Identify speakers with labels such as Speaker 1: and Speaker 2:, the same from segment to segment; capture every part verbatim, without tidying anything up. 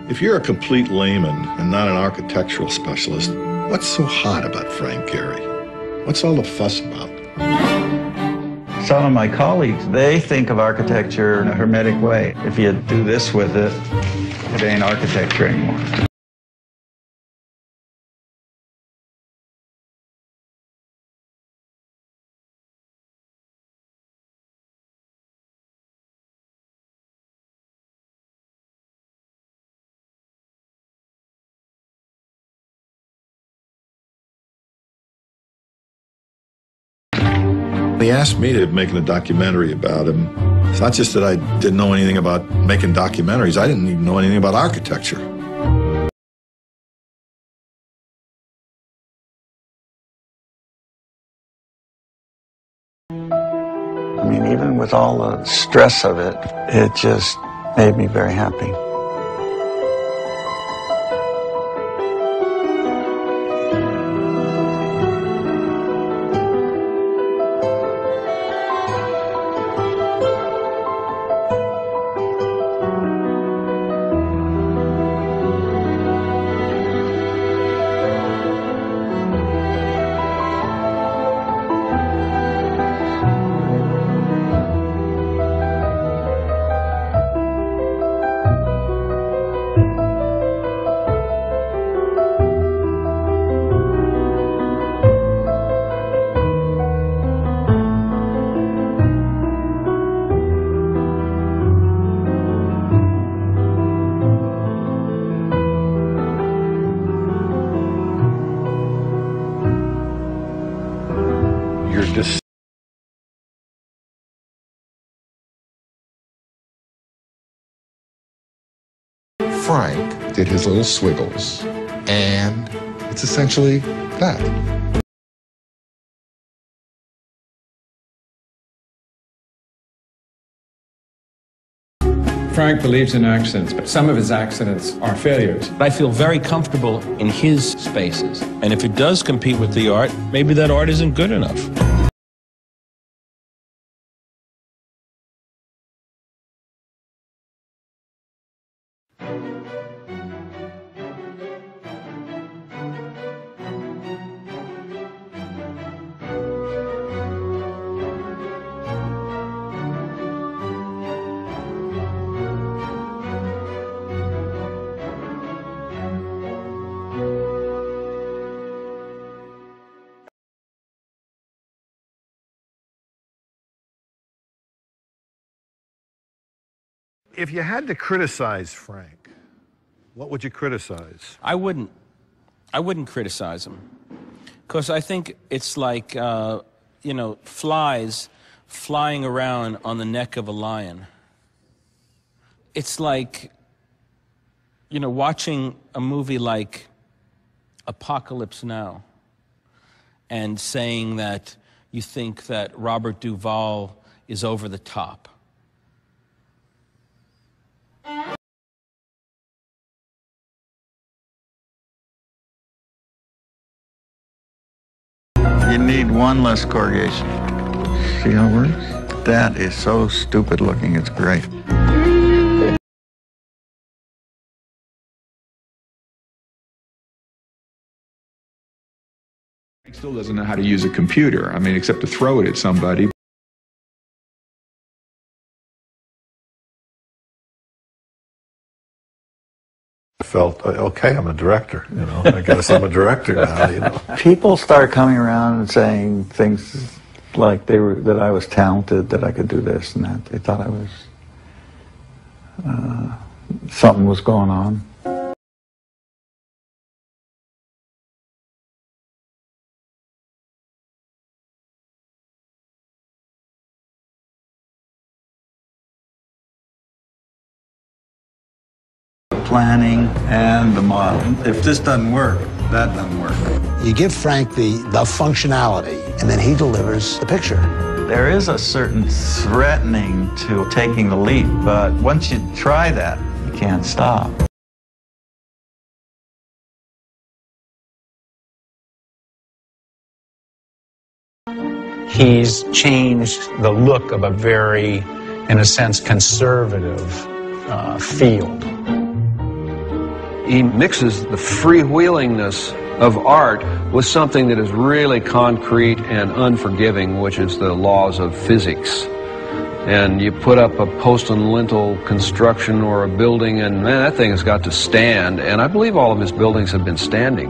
Speaker 1: If you're a complete layman and not an architectural specialist, what's so hot about Frank Gehry? What's all the fuss about?
Speaker 2: Some of my colleagues, they think of architecture in a hermetic way. If you do this with it, it ain't architecture anymore.
Speaker 1: He asked me to make a documentary about him. It's not just that I didn't know anything about making documentaries, I didn't even know anything about architecture.
Speaker 2: I mean, even with all the stress of it, it just made me very happy.
Speaker 1: You're just
Speaker 3: Frank did his little swiggles, and it's essentially that.
Speaker 4: Frank believes in accidents, but some of his accidents are failures.
Speaker 5: I feel very comfortable in his spaces. And if it does compete with the art, maybe that art isn't good enough.
Speaker 1: If you had to criticize Frank, what would you criticize?
Speaker 5: I wouldn't. I wouldn't criticize him. Because I think it's like, uh, you know, flies flying around on the neck of a lion. It's like, you know, watching a movie like Apocalypse Now and saying that you think that Robert Duvall is over the top.
Speaker 2: You need one less corrugation. See how it works? That is so stupid looking, it's great.
Speaker 6: He still doesn't know how to use a computer, I mean, except to throw it at somebody.
Speaker 1: I felt, okay, I'm a director, you know, I guess I'm a director now, you know.
Speaker 2: People start coming around and saying things like they were, that I was talented, that I could do this and that. They thought I was, uh, something was going on. Planning and the model. If this doesn't work, that doesn't work.
Speaker 7: You give Frank the, the functionality, and then he delivers the picture.
Speaker 2: There is a certain threatening to taking the leap, but once you try that, you can't stop.
Speaker 8: He's changed the look of a very, in a sense, conservative uh, field.
Speaker 9: He mixes the freewheelingness of art with something that is really concrete and unforgiving, which is the laws of physics. And you put up a post and lintel construction or a building, and man, that thing has got to stand. And I believe all of his buildings have been standing.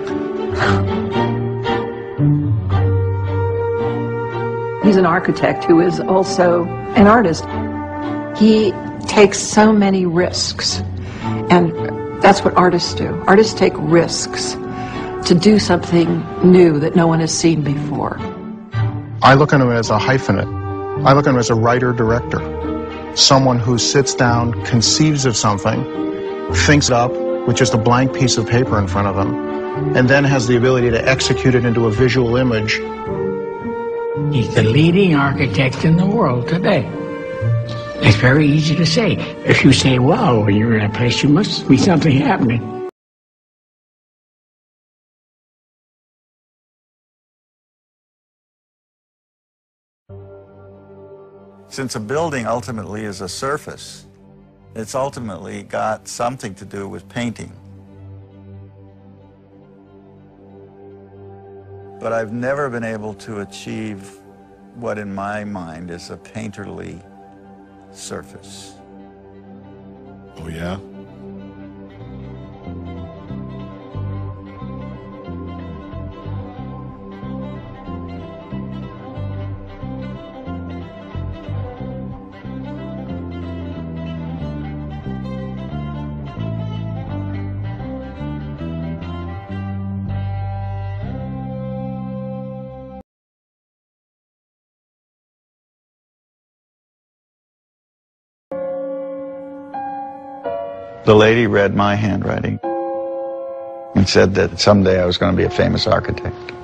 Speaker 10: He's an architect who is also an artist. He takes so many risks, and that's what artists do. Artists take risks to do something new that no one has seen before.
Speaker 11: I look at him as a hyphenate. I look at him as a writer-director, someone who sits down, conceives of something, thinks it up with just a blank piece of paper in front of him, and then has the ability to execute it into a visual image.
Speaker 12: He's the leading architect in the world today. It's very easy to say. If you say, wow, when you're in a place, you must be something happening.
Speaker 2: Since a building ultimately is a surface, it's ultimately got something to do with painting. But I've never been able to achieve what in my mind is a painterly surface.
Speaker 1: Oh, yeah?
Speaker 2: The lady read my handwriting and said that someday I was going to be a famous architect.